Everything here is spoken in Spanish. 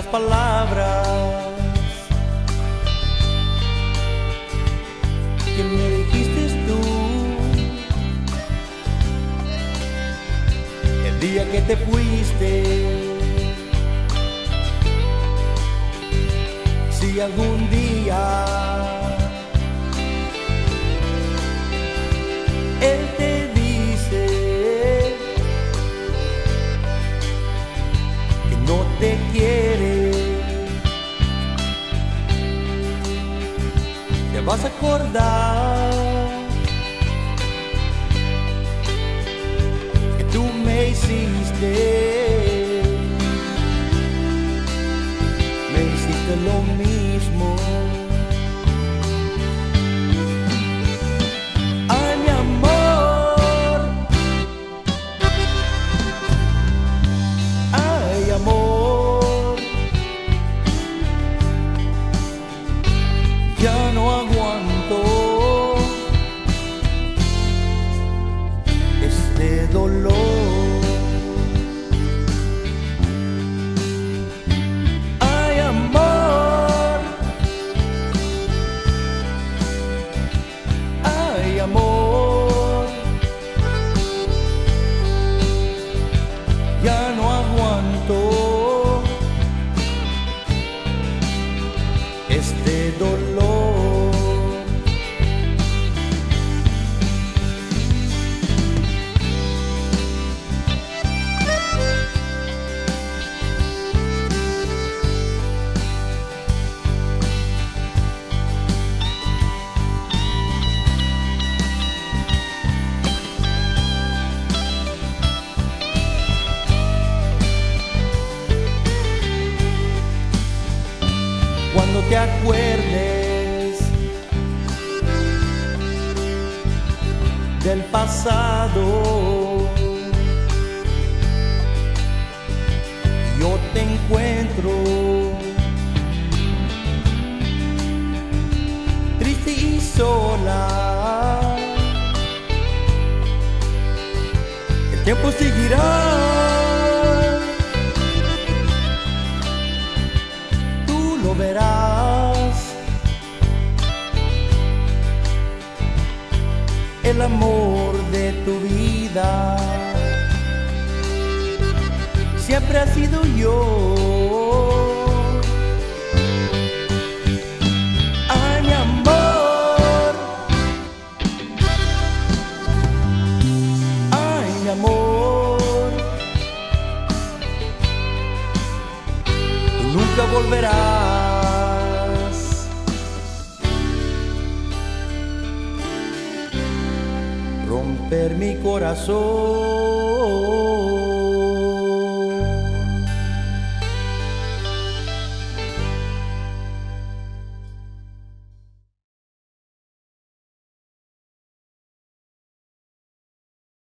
las palabras que me dijiste tú el día que te fuiste. Si algún día él te dice que no te quiere, te vas a acordar que tú me hiciste lo mismo. Ay, mi amor, ay, amor, ya no aguanto este dolor. Amor, ya no aguanto este dolor. Cuando te acuerdes del pasado, yo te encuentro triste y sola. El tiempo seguirá, lo verás, el amor de tu vida siempre ha sido yo. Ay, mi amor, ay, mi amor, tú nunca volverás romper mi corazón.